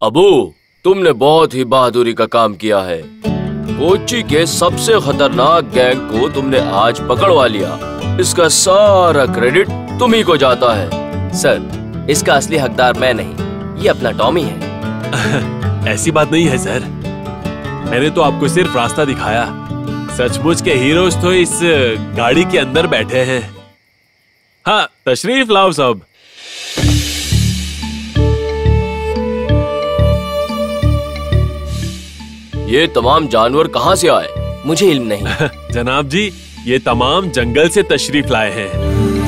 अबू, तुमने बहुत ही बहादुरी का काम किया है। कोच्चि के सबसे खतरनाक गैंग को तुमने आज पकड़वा लिया। इसका सारा क्रेडिट तुम्ही को जाता है। सर, इसका असली हकदार मैं नहीं, ये अपना टॉमी है। ऐसी बात नहीं है सर, मैंने तो आपको सिर्फ रास्ता दिखाया। सचमुच के हीरोज तो इस गाड़ी के अंदर बैठे हैं। हाँ, तशरीफ लाओ सब। ये तमाम जानवर कहाँ से आए? मुझे इल्म नहीं। जनाब जी, ये तमाम जंगल से तशरीफ लाए हैं।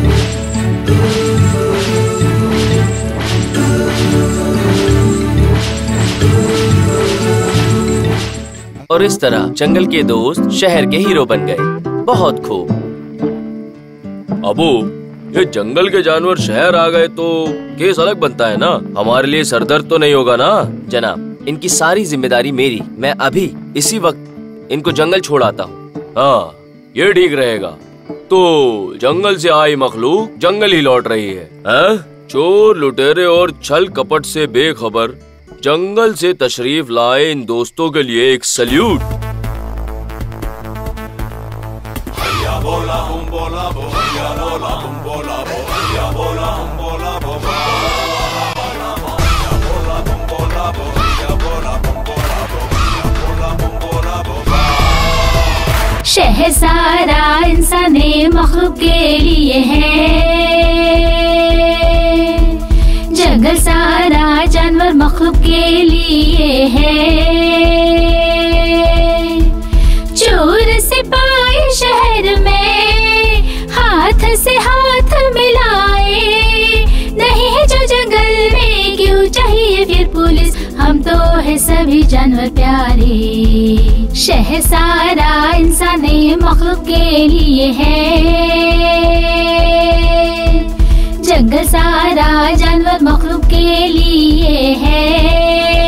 और इस तरह जंगल के दोस्त शहर के हीरो बन गए। बहुत खूब। अबू, ये जंगल के जानवर शहर आ गए तो केस अलग बनता है ना। हमारे लिए सरदर्द तो नहीं होगा ना? जनाब, इनकी सारी जिम्मेदारी मेरी। मैं अभी इसी वक्त इनको जंगल छोड़ आता हूँ। हाँ, ये ठीक रहेगा। तो जंगल से आई मखलूक जंगल ही लौट रही है, हैं? चोर, लुटेरे और छल कपट से बेखबर जंगल से तशरीफ लाए इन दोस्तों के लिए एक सल्यूट। शहर सारा इंसाने मखलूक के लिए है, जंगल सारा जानवर मखलूक के लिए है। चोर सिपाही शहर में हाथ से हाथ मिलाए, नहीं है जो जंगल में क्यों चाहिए फिर पुलिस, हम तो है सभी जानवर प्यारे। शहर सारा इंसाने मखलूक के लिए है, जंगल सारा जानवर मखलूक के लिए है।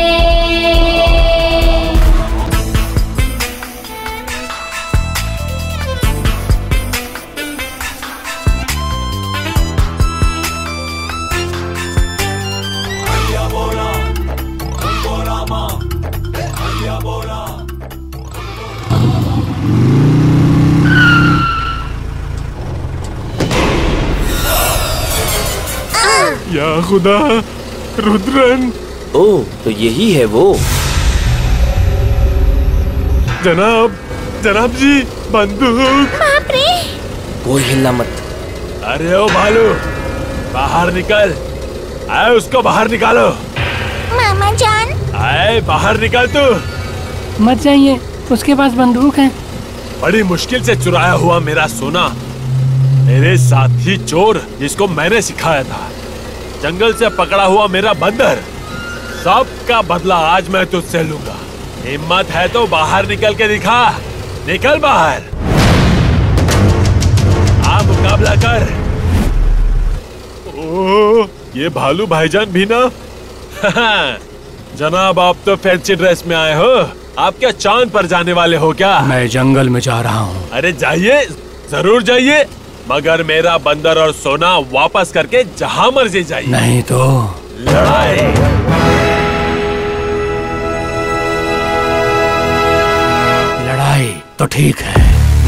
या खुदा, रुद्रन। ओह, तो यही है वो। जनाब, जनाब जी, बंदूक। बाप रे! कोई हिलना मत। अरे ओ भालू, बाहर निकल। आए, उसको बाहर निकालो। मामा जान। आए, बाहर निकल तू। मत जाइए, उसके पास बंदूक है। बड़ी मुश्किल से चुराया हुआ मेरा सोना, मेरे साथी चोर जिसको मैंने सिखाया था, जंगल से पकड़ा हुआ मेरा बंदर, सबका बदला आज मैं तुझसे लूंगा। हिम्मत है तो बाहर निकल के दिखा। निकल बाहर, आ मुकाबला कर। ओह, ये भालू भाईजान भी ना। जनाब, आप तो फैंसी ड्रेस में आए हो। आप क्या चांद पर जाने वाले हो क्या? मैं जंगल में जा रहा हूँ। अरे जाइए, जरूर जाइए, मगर मेरा बंदर और सोना वापस करके जहाँ मर्जी जाइए। नहीं तो लड़ाई। लड़ाई तो ठीक है।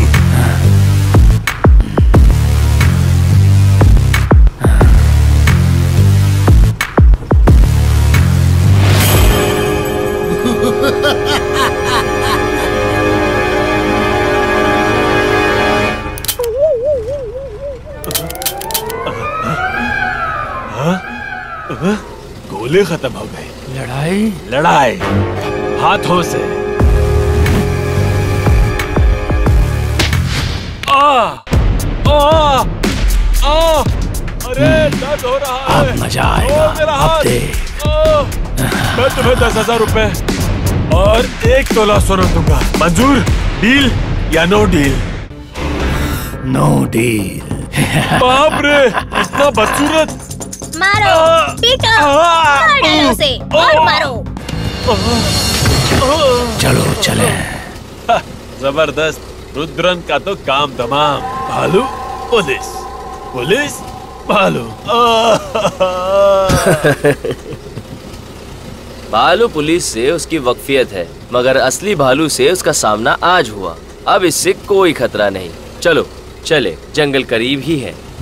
गोली खत्म हो गई। लड़ाई लड़ाई हाथों से। अरे दर्द हो रहा है। अब मजा आएगा। मेरा अब हाथ। देख। मैं तुम्हें 10,000 रुपए और 1 तोला सोना दूंगा। मंजूर? डील या नो डील? No deal. बाप रे, इतना बदसूरत। मारो, पीटो, मार डालो उसे और मारो। चलो चले। जबरदस्त। रुद्रन का तो काम तमाम। भालू, पुलिस, पुलिस, भालू। भालू पुलिस से उसकी वक्फियत है, मगर असली भालू से उसका सामना आज हुआ। अब इससे कोई खतरा नहीं। चलो चले, जंगल करीब ही है।